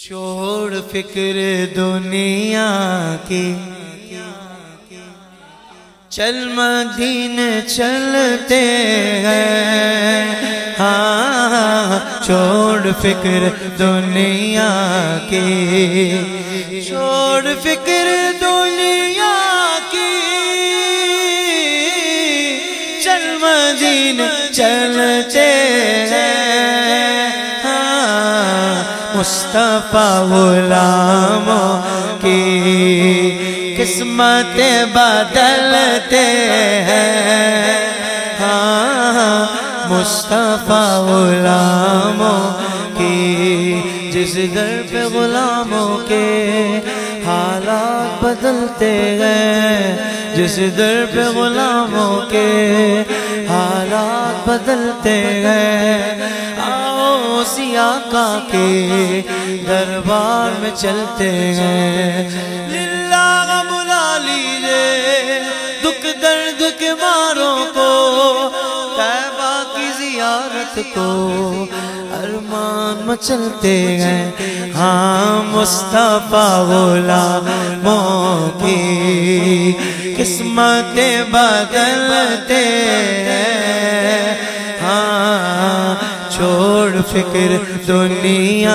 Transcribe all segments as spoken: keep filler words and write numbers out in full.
چھوڑ فکر دنیا کی، چل مدینے چلتے ہیں، ہاں چھوڑ فکر دنیا کی، چھوڑ فکر دنیا کی، چل مدینے چلتے ہیں، ہاں مصطفیٰ غلاموں کی قسمت بدلتے ہیں، ہاں مصطفیٰ غلاموں کی، جس در پہ غلاموں کے حالات بدلتے ہیں، جس در پہ غلاموں کے حالات بدلتے ہیں، آؤ اسی آقا کے دربار میں چلتے ہیں، للہ بلا لیجئے دکھ درد کے ماروں کو، طیبہ کی زیارت کو ارمان مچلتے ہیں، ہاں مصطفیٰ غلاموں کی قسمتیں بدلتے ہیں، ہاں چھوڑ فکر دنیا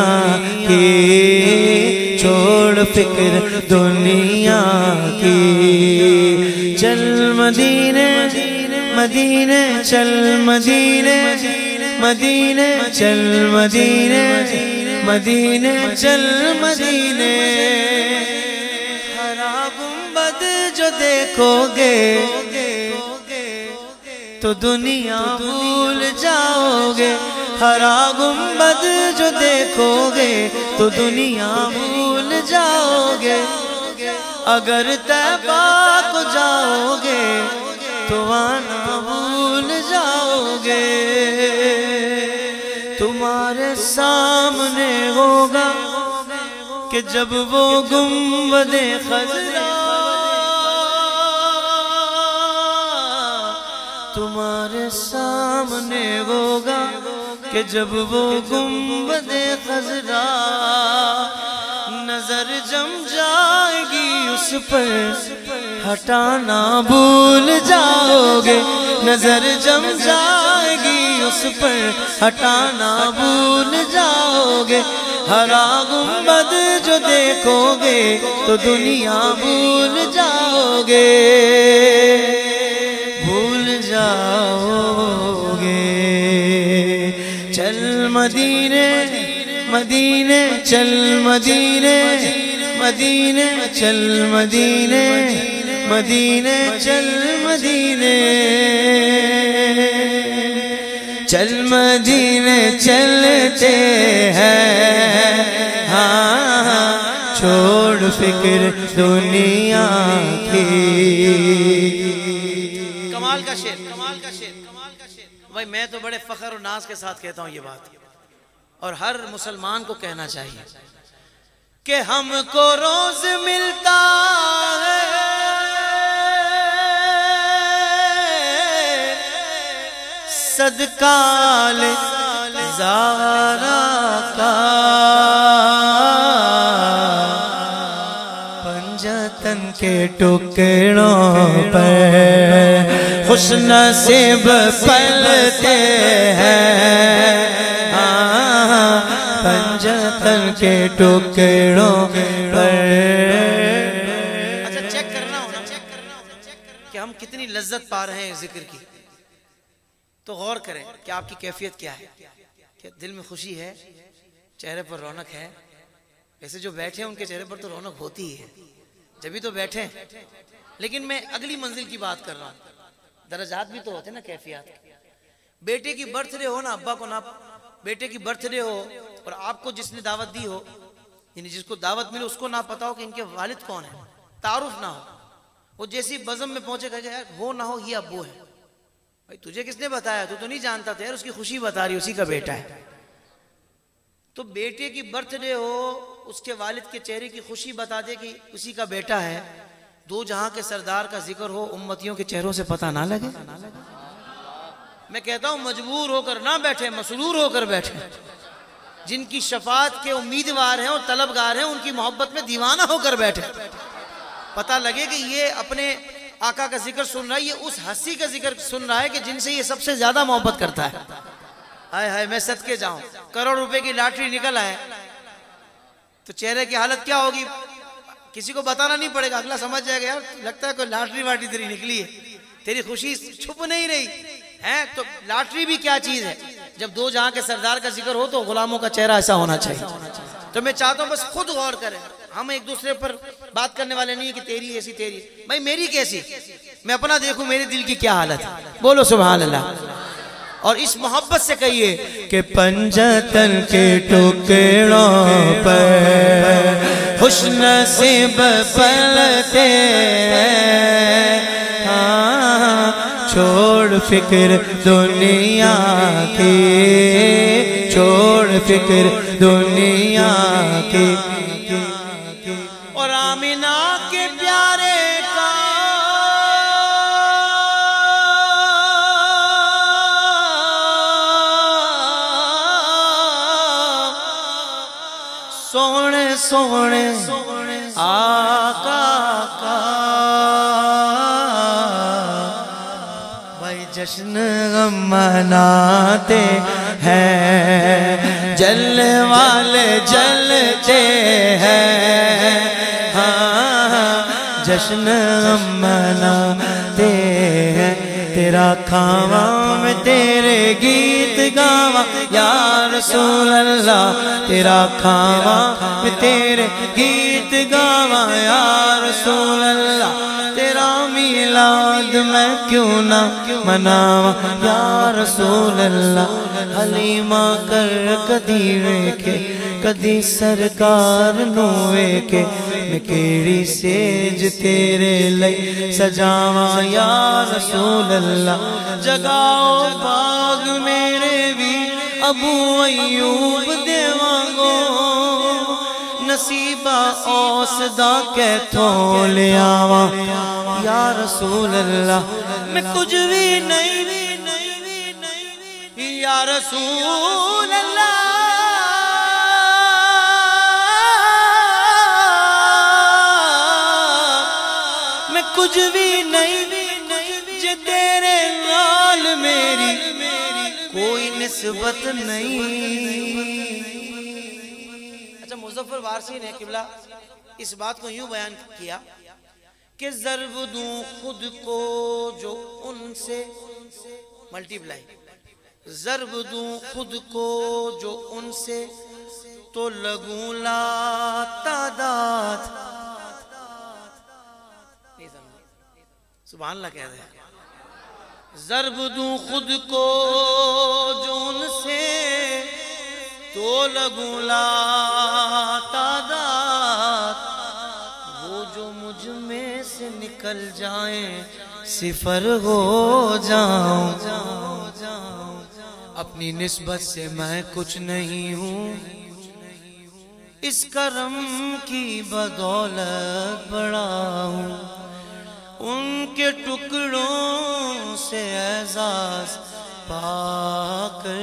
کی، چھوڑ فکر دنیا کی، چل مدینے مدینے چل مدینے مدینے چل مدینے مدینے چل مدینے، ہرا گنبد جو دیکھو گے تو دنیا بھول جاؤ گے، ہرا گنبد جو دیکھو گے تو دنیا بھول جاؤ گے، اگر طیبہ کو جاؤ گے تو آنا بھول جاؤ گے، تمہارے سامنے ہوگا کہ جب وہ گنبد خضرا، تمہارے سامنے ہوگا کہ جب وہ گنبد خضرا نظر جم جائے گی اس پر، ہٹانا بھول جاؤ گے، نظر جم جائے گی اس پر، ہٹانا بھول جاؤ گے، ہرا گنبد جو دیکھو گے تو دنیا بھول جاؤ گے، بھول جاؤ گے، چل مدینے مدینے چل مدینے مدینے چل مدینے مدینے چل مدینے، چل مدینے چلتے ہیں، ہاں چھوڑ فکر دنیا کی۔ کمال کا شعر، کمال کا شعر، کمال کا شعر، بھائی میں تو بڑے فخر و ناز کے ساتھ کہتا ہوں یہ بات، اور ہر مسلمان کو کہنا چاہیے کہ ہم کو روز ملتا ہے صدقہ زارا کا، پنجتن کے ٹکڑوں پر خوش نصیب پلتے ہیں، پنجتن کے ٹکڑوں پر۔ اچھا چیک کرنا ہونا کہ ہم کتنی لذت پا رہے ہیں ذکر کی، تو غور کریں کہ آپ کی کیفیت کیا ہے، کہ دل میں خوشی ہے، چہرے پر رونق ہے، ویسے جو بیٹھے ہیں ان کے چہرے پر تو رونق ہوتی ہی ہے، جبھی تو بیٹھے ہیں، لیکن میں اگلی منزل کی بات کر رہا ہوں، درجات بھی تو ہوتے ہیں نا کیفیات، بیٹے کی برتھ ڈے ہو نا، ابا کو نہ بیٹے کی برتھ ڈے ہو اور آپ کو جس نے دعوت دی ہو، یعنی جس کو دعوت ملے اس کو نہ پتا ہو کہ ان کے والد کون ہیں، تعارف نہ ہو، وہ جیسی بزم میں پہنچے گا کہ یار ہو نہ ہو یہ ابو ہے، بھائی تجھے کس نے بتایا، تو تو نہیں جانتا تھا یار، اس کی خوشی بتا رہی اسی کا بیٹا ہے، تو بیٹے کی برتھ ڈے ہو، اس کے والد کے چہرے کی خوشی بتا دے کہ اسی کا بیٹا ہے، دو جہاں کے سردار کا ذکر ہو، امتیوں کے چہروں سے پتہ نہ لگے۔ میں کہتا ہوں مجبور ہو کر نہ بیٹھے، مسرور ہو کر بیٹھے، جن کی شفاعت کے امیدوار ہیں اور طلبگار ہیں، ان کی محبت میں دیوانہ ہو کر بیٹھے، پتہ لگے کہ یہ اپنے آقا کا ذکر سن رہا ہے، یہ اس ہستی کا ذکر سن رہا ہے کہ جن سے یہ سب سے زیادہ محبت کرتا ہے۔ آئے ہائے میں صدقے جاؤں، کروڑ روپے کی لاٹری نکل آئے تو چہرے کی حالت کیا ہوگی؟ کسی کو بتانا نہیں پڑے گا، اگلا سمجھ جائے گا، یار لگتا ہے کوئی لاٹری واٹری تیری نکلی ہے، تیری خوشی چھپ نہیں رہی ہے۔ تو لاٹری بھی کیا چیز ہے؟ جب دو جہاں کے سردار کا ذکر ہو تو غلاموں کا چہرہ ایسا ہونا چاہیے۔ تو میں چاہتا ہوں بس خود غور کریں، ہم ایک دوسرے پر بات کرنے والے نہیں ہیں کہ تیری ایسی تیری، بھائی میری کیسی، میں اپنا دیکھوں میرے دل کی کیا حالت ہے۔ بولو سبحان اللہ، اور اس محبت سے کہیے کہ پنجتن کے ٹکڑوں پر خوش نصیب پلتے ہیں، ہاں چھوڑ فکر دنیا کی، چھوڑ فکر دنیا کی، اور آمینہ کے پیارے کا سونے سونے آقا کا بھائی جشن غم مناتے ہیں، جلنے والے جلتے ہیں، ہاں جشن غم مناتے ہیں، تیرا کھاواں میں تیرے گیت گاواں یا رسول اللہ، تیرا کھاواں میں تیرے گیت گاواں یا رسول اللہ، تیرا میلاد میں کیوں نہ مناواں یا رسول اللہ۔ حلیمہ کر کدی ویکھے کدی سرکار نو ویکھے، میں کیڑی سیج تیرے لئی سجاواں یا رسول اللہ، جگاؤ باغ میرے بھی ابو ایوب دے وانگو، نصیبہ اوس دا کیتھوں لے آواں یا رسول اللہ، میں کچھ بھی نہیں یا رسول اللہ، میں کچھ بھی نہیں جے تیرے نال میری کوئی نسبت نہیں۔ اچھا مظفر وارثی نے قبلہ اس بات کو یوں بیان کیا کہ ضرب دوں خود کو جو ان سے ملٹیپلائی، ضرب دوں خود کو جو ان سے تو لگوں لا تعداد۔ سبحان اللہ کہہ رہے ہیں، ضرب دوں خود کو جو ان سے تو لگوں لا تعداد، وہ جو مجھ میں سے نکل جائیں صفر ہو جاؤں، اپنی نسبت سے میں کچھ نہیں ہوں، اس کرم کی بدولت بڑا ہوں، ان کے ٹکڑوں سے اعزاز پا کر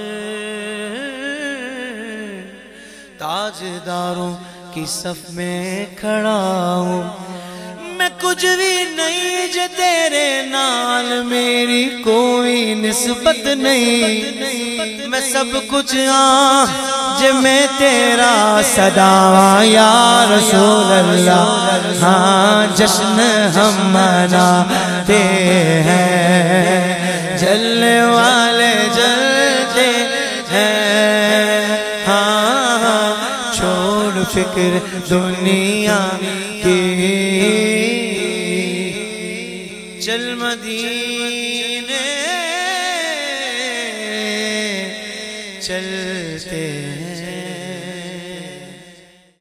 تاجداروں کی صف میں کھڑا ہوں، میں کچھ بھی نہیں جے تیرے نال میری کوئی نسبت نہیں، میں سب کچھ ہاں جے میں تیرا صداواں یا رسول اللہ، ہاں جشن ہم مناتے ہیں، جلنے والے جلتے ہیں، ہاں چھوڑ فکر دنیا کی، چل مدینے چلتے